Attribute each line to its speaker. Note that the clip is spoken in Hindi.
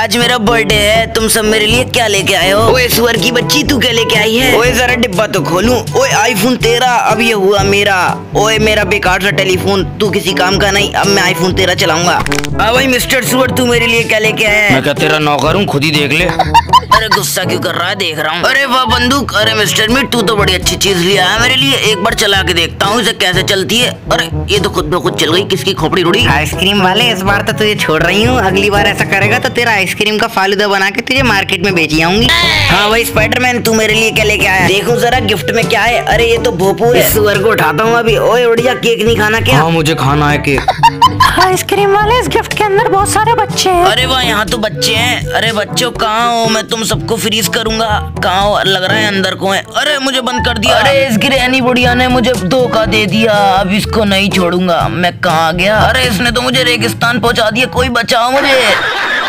Speaker 1: आज मेरा बर्थडे है, तुम सब मेरे लिए क्या लेके आए हो? ओए सुअर की बच्ची, तू क्या लेके आई है? ओए जरा डिब्बा तो खोलूं। ओए आईफोन तेरा, अब ये हुआ मेरा। ओए मेरा बेकार सा टेलीफोन, तू किसी काम का नहीं, अब मैं आईफोन तेरा चलाऊंगा। हाँ भाई मिस्टर सुअर, तू मेरे लिए क्या लेके आया है?
Speaker 2: मैं क्या तेरा नौकर हूँ, खुद ही देख ले।
Speaker 1: अरे गुस्सा क्यों कर रहा है, देख रहा हूँ। अरे वाह बंदूक, अरे मिस्टर मीट तू तो बड़ी अच्छी चीज लिया है मेरे लिए, एक बार चला के देखता हूँ इसे कैसे चलती है। अरे ये तो खुद ब खुद चल गई, किसकी खोपड़ी उड़ी?
Speaker 3: आइसक्रीम वाले, इस बार तो तुझे छोड़ रही हूँ, अगली बार ऐसा करेगा तो तेरा आइसक्रीम का फालूदा बना के तुझे मार्केट में बेच आऊंगी।
Speaker 1: हाँ भाई स्पाइडरमैन, तू मेरे लिए क्या लेके आया? देखो जरा गिफ्ट में क्या है। अरे ये तो भोपू है, इस सुअर को उठाता हूँ अभी। ओए उड़ जा, केक नहीं खाना क्या?
Speaker 2: हाँ मुझे खाना है केक।
Speaker 3: आइसक्रीम वाले, इस गिफ्ट के अंदर बहुत सारे बच्चे हैं।
Speaker 1: अरे वाह, यहाँ तो बच्चे हैं। अरे बच्चों कहाँ हो? मैं तुम सबको फ्रीज करूंगा। कहाँ हो? लग रहा है अंदर को है। अरे मुझे बंद कर दिया। अरे इस गिरहनी बुढ़िया ने मुझे धोखा दे दिया, अब इसको नहीं छोड़ूंगा। मैं कहाँ गया? अरे इसने तो मुझे रेगिस्तान पहुंचा दिया, कोई बचाओ मुझे।